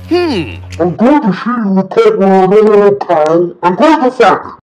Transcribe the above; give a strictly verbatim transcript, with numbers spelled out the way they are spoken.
Hmm. I'm going to see you recover a little time. I'm going to find